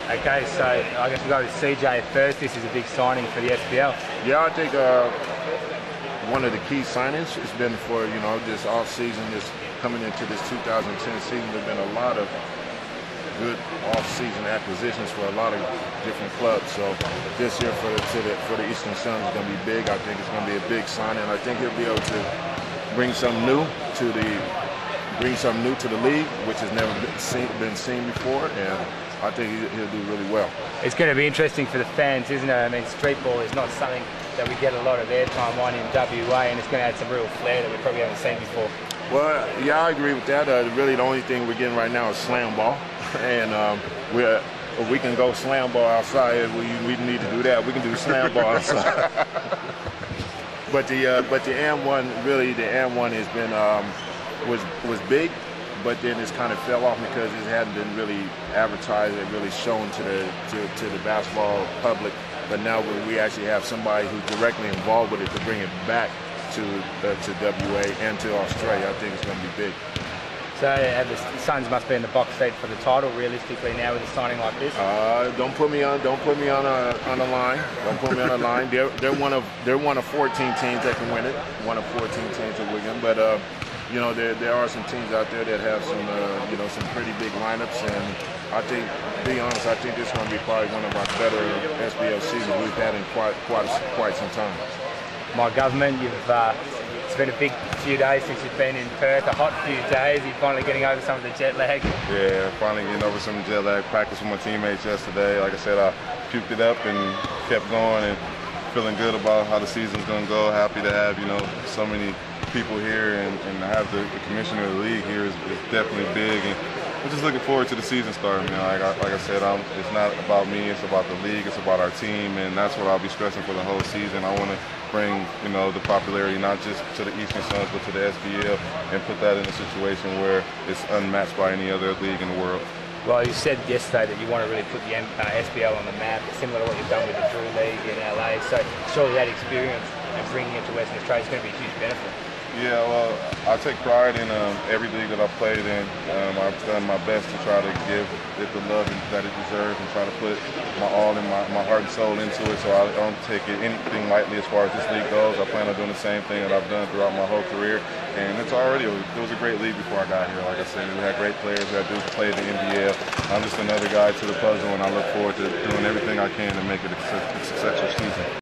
Okay, so I guess we'll go with CJ first. This is a big signing for the SBL. Yeah, I think one of the key signings has been for, this off-season, this coming into this 2010 season. There's been a lot of good off-season acquisitions for a lot of different clubs. So this year for the Eastern Suns is going to be big. I think it's going to be a big signing. I think he'll be able to bring something new to the league, which has never been seen before, and I think he'll do really well. It's going to be interesting for the fans, isn't it? I mean, street ball is not something that we get a lot of airtime on in WA, and it's going to add some real flair that we probably haven't seen before. Well, yeah, I agree with that. Really, the only thing we're getting right now is slam ball, and if we can go slam ball outside, we need to do that. We can do slam ball outside. But the AM1, really, the AM1 has been was big, but then it's kind of fell off because it hadn't been really advertised and really shown to the basketball public. But now we actually have somebody who's directly involved with it to bring it back to WA and to Australia. I think it's going to be big. So the Suns must be in the box seat for the title realistically now with a signing like this. Don't put me on the line. Don't put me on the line. They're one of 14 teams that can win it. One of 14 teams that win it. But there are some teams out there that have some pretty big lineups, and I think, to be honest, I think this is going to be probably one of our better SBL seasons we've had in quite some time. My government, it's been a big few days since you've been in Perth, a hot few days. You're finally getting over some of the jet lag. Yeah, finally getting over some jet lag. Practiced with my teammates yesterday. Like I said, I puked it up and kept going and feeling good about how the season's going to go. Happy to have, so many people here and to have the commissioner of the league here is definitely big. And I'm just looking forward to the season starting. Like I said, it's not about me, it's about the league, it's about our team, and that's what I'll be stressing for the whole season. I want to bring, the popularity not just to the Eastern Suns, but to the SBL, and put that in a situation where it's unmatched by any other league in the world. Well, you said yesterday that you want to really put the SBL on the map, similar to what you've done with the Drew League in LA. So surely that experience and bringing it to Western Australia is going to be a huge benefit. Yeah, well, I take pride in every league that I've played in. I've done my best to try to give it the love that it deserves and try to put my all in my heart and soul into it, so I don't take anything lightly as far as this league goes. I plan on doing the same thing that I've done throughout my whole career, and it was a great league before I got here. Like I said, we had great players. We had dudes who played the NBL. I'm just another guy to the puzzle, and I look forward to doing everything I can to make it a successful season.